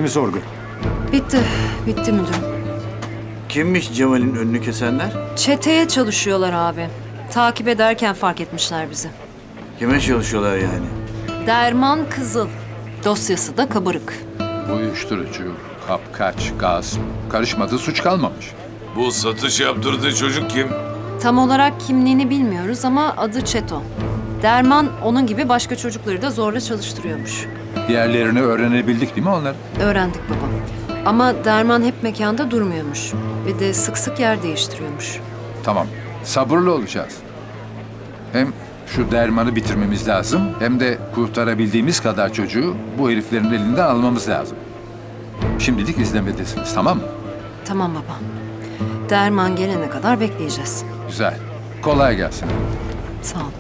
sorgu? Bitti. Bitti müdürüm. Kimmiş Cemal'in önünü kesenler? Çeteye çalışıyorlar abi. Takip ederken fark etmişler bizi. Kime çalışıyorlar yani? Derman Kızıl. Dosyası da kabarık. Uyuşturucu, kapkaç, gaz. Karışmadığı suç kalmamış. Bu satış yaptırdığı çocuk kim? Tam olarak kimliğini bilmiyoruz ama adı Çeto. Derman onun gibi başka çocukları da zorla çalıştırıyormuş. Diğerlerini öğrenebildik değil mi onlar? Öğrendik baba. Ama Derman hep mekanda durmuyormuş. Ve de sık sık yer değiştiriyormuş. Tamam, sabırlı olacağız. Hem şu dermanı bitirmemiz lazım, hem de kurtarabildiğimiz kadar çocuğu bu heriflerin elinden almamız lazım. Şimdilik izlemedesiniz, tamam mı? Tamam baba. Derman gelene kadar bekleyeceğiz. Güzel. Kolay gelsin. Sağ ol.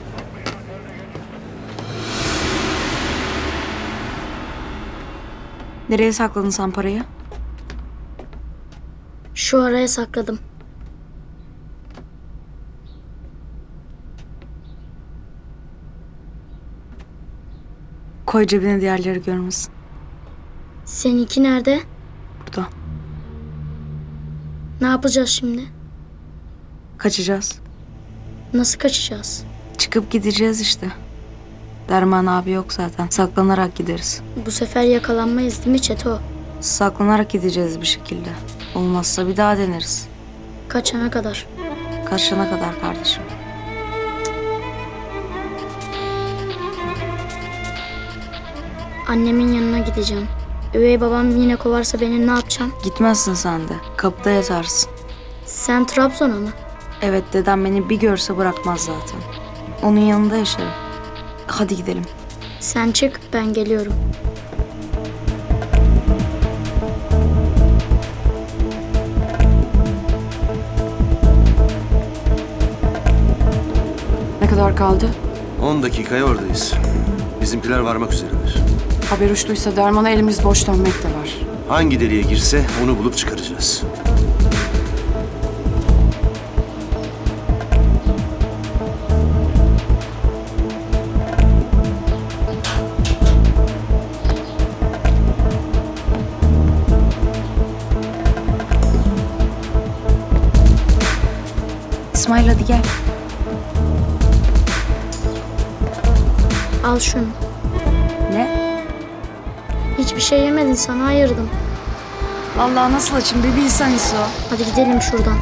Nereye sakladın sen parayı? Şu araya sakladım. Koy cebine, diğerleri görmesin. Seninki nerede? Burada. Ne yapacağız şimdi? Kaçacağız. Nasıl kaçacağız? Çıkıp gideceğiz işte. Derman abi yok zaten. Saklanarak gideriz. Bu sefer yakalanmayız değil mi Çeto? Saklanarak gideceğiz bir şekilde. Olmazsa bir daha deneriz. Kaçana kadar. Kaçana kadar kardeşim. Annemin yanına gideceğim. Üvey babam yine kovarsa beni ne yapacağım? Gitmezsin sen de. Kapıda yatarsın. Sen Trabzon'a mı? Evet, dedem beni bir görse bırakmaz zaten. Onun yanında yaşarım. Hadi gidelim. Sen çık, ben geliyorum. Ne kadar kaldı? 10 dakikaya oradayız. Bizimkiler varmak üzereler. Haber uçtuysa Derman'a elimiz boş dönmek de var. Hangi deliğe girse onu bulup çıkaracağız. İsmail hadi gel. Al şunu. Ne? Hiçbir şey yemedin, sana ayırdım. Vallahi nasıl açayım bir bilsen İso. Hadi gidelim şuradan.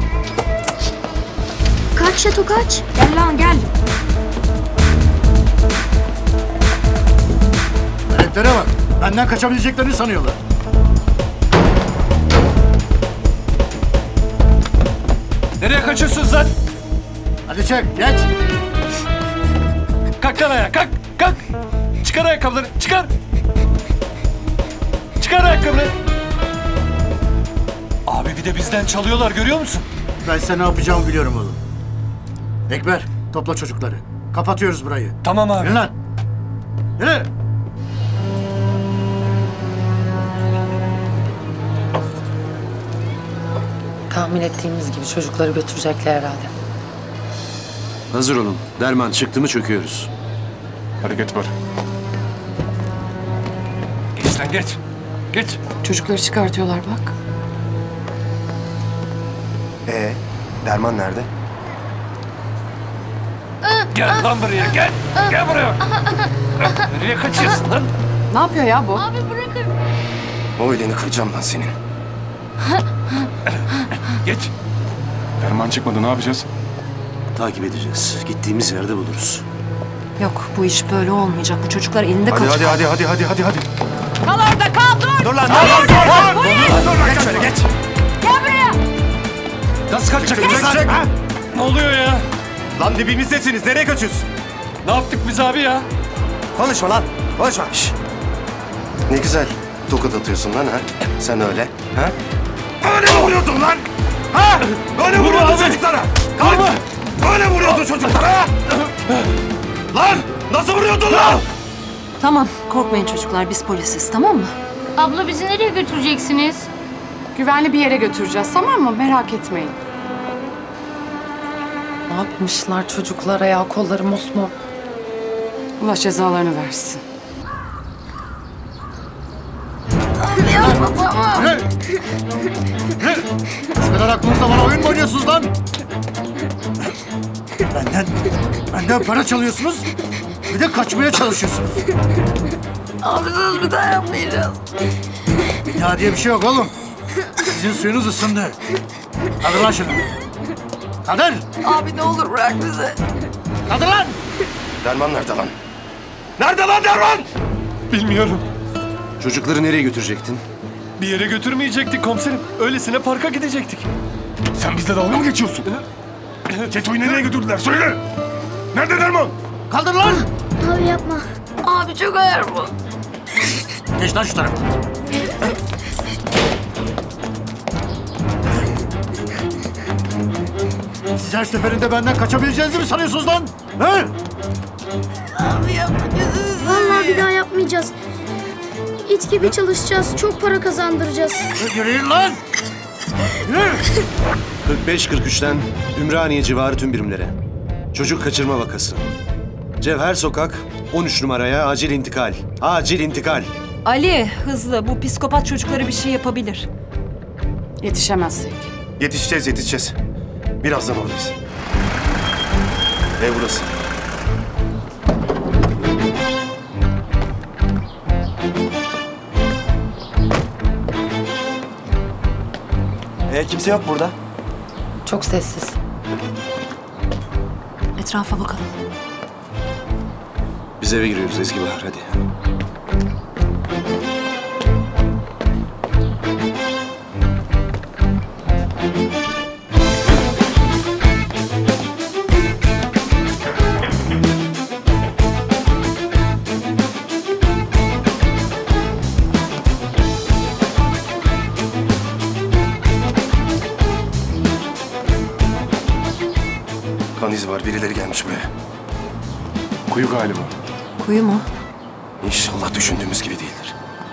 Kaç Çeto kaç. Gel lan gel. Meleklere bak. Benden kaçabileceklerini sanıyorlar. Nereye kaçıyorsunuz lan? Hadi çek, geç. Kalk lan ayağa, kalk, kalk. Çıkar ayakkabıları, çıkar. Çıkar ayakkabıları. Abi bir de bizden çalıyorlar, görüyor musun? Ben size ne yapacağımı biliyorum oğlum. Ekber, topla çocukları. Kapatıyoruz burayı. Tamam abi. Yürü lan. Yürü. Tahmin ettiğimiz gibi çocukları götürecekler herhalde. Hazır olun. Derman çıktı mı çöküyoruz. Hareket var. Geç lan geç. Geç. Çocukları çıkartıyorlar bak. Derman nerede? Gel lan buraya, gel. Gel buraya. Nereye kaçıyorsun lan? Ne yapıyor ya bu? Abi bırakın. O elini kıracağım lan senin. Geç. Derman çıkmadı, ne yapacağız? Takip edeceğiz. Gittiğimiz yerde buluruz. Yok bu iş böyle olmayacak. Bu çocuklar elinde Hadi kalacak. hadi. Kal orada kal dur. Dur lan, dur. Geç şöyle, geç. Gel buraya. Nasıl kaçacak? Ha? Ne oluyor ya? Lan dibimizdesiniz, nereye kaçıyorsun? Ne yaptık biz abi ya? Konuşma lan, konuşma. Şişt. Ne güzel tokat atıyorsun lan ha? Sen öyle, ha? Böyle mi vuruyordun lan? Ha? Böyle mi vuruyordun çocuklara? Kalk! Böyle vuruyordun çocuklara? Lan! Nasıl vuruyordun lan? Tamam korkmayın çocuklar biz polisiz tamam mı? Abla bizi nereye götüreceksiniz? Güvenli bir yere götüreceğiz, tamam mı? Merak etmeyin. Ne yapmışlar çocuklara ya, kolları mosmor. Allah cezalarını versin. Tamam. Ne? Ne? Şu kadar aklınızda bana oyun mu oynuyorsunuz lan? Benden para çalıyorsunuz. Bir de kaçmaya çalışıyorsunuz. Abi söz bir daha yapmayacağız. Bir daha diye bir şey yok oğlum. Sizin suyunuz ısındı. Kaldır lan şunu. Kaldır. Abi ne olur bırak bizi. Kaldır lan. Derman nerede lan? Nerede lan Derman? Bilmiyorum. Çocukları nereye götürecektin? Bir yere götürmeyecektik komiserim. Öylesine parka gidecektik. Sen bizle dalga mı geçiyorsun? Çeto'yu nereye götürdüler? Söyle! Nerede Derman? Kaldır lan. Abi yapma. Abi çok ağır bu. Geç lan şu tarafa. Siz her seferinde benden kaçabileceğinizi mi sanıyorsunuz lan? He? Abi yapma gözünü Vallahi bir daha yapmayacağız. İt gibi çalışacağız. Çok para kazandıracağız. Yürüyün lan. Yürü. 45-43'ten Ümraniye civarı tüm birimlere. Çocuk kaçırma vakası. Cevher Sokak 13 numaraya acil intikal. Acil intikal. Ali hızlı, bu psikopat çocuklara bir şey yapabilir. Yetişemezsek. Yetişeceğiz. Birazdan oradayız. Ev burası. Kimse yok burada. Çok sessiz. Etrafa bakalım. Biz eve giriyoruz Ezgi Bahar, hadi. Kan izi var. Birileri gelmiş buraya. Kuyu galiba. Kuyu mu? İnşallah düşündüğümüz gibi değildir.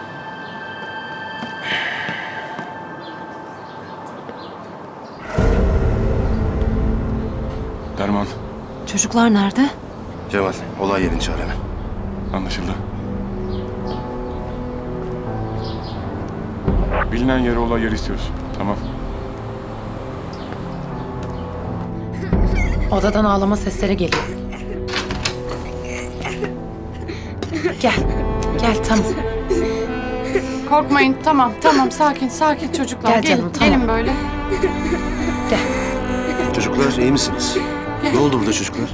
Derman, Çocuklar nerede? Cemal, olay yerini çağır hemen. anlaşıldı. Bilinen yere olay yeri istiyoruz. Tamam. Odadan ağlama sesleri geliyor. Gel. Gel tamam. Korkmayın. Tamam. Sakin çocuklar. Gel gelin, canım, tamam. gelin böyle. Gel. Çocuklar iyi misiniz? Ne oldu burada çocuklar?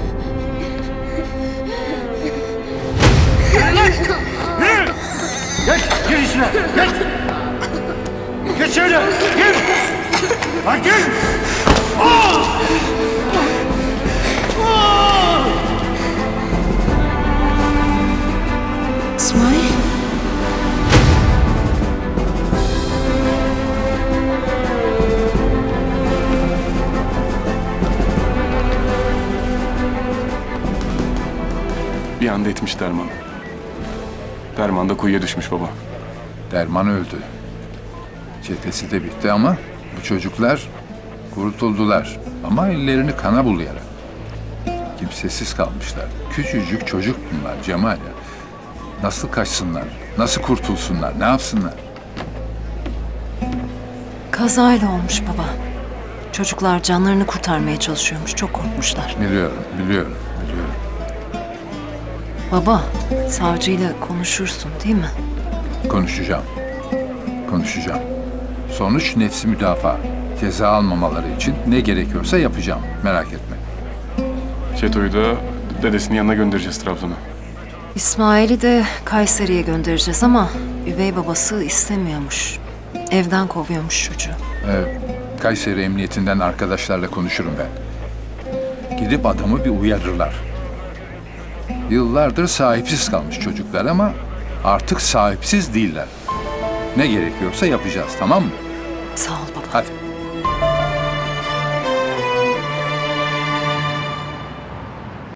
Geç. Gir içine. Geç. Geç şöyle. Gir. Lan gir. İsmail. Bir anda etmiş Derman. Derman da kuyuya düşmüş baba. Derman öldü. Çetesi de bitti ama bu çocuklar kurtuldular. Ama ellerini kana bulayarak. Kimsesiz kalmışlar. Küçücük çocuk bunlar Cemal ya. Nasıl kaçsınlar? Nasıl kurtulsunlar? Ne yapsınlar? Kazayla olmuş baba. Çocuklar canlarını kurtarmaya çalışıyormuş. Çok korkmuşlar. Biliyorum. Baba, savcıyla konuşursun değil mi? Konuşacağım. Sonuç nefsi müdafaa. Ceza almamaları için ne gerekiyorsa yapacağım. Merak etme. Çeto'yu da dedesinin yanına göndereceğiz Trabzon'a. İsmail'i de Kayseri'ye göndereceğiz ama üvey babası istemiyormuş. Evden kovuyormuş çocuğu. Kayseri Emniyetinden arkadaşlarla konuşurum ben. Gidip adamı bir uyarırlar. Yıllardır sahipsiz kalmış çocuklar ama artık sahipsiz değiller. Ne gerekiyorsa yapacağız, tamam mı? Sağ ol baba. Hadi.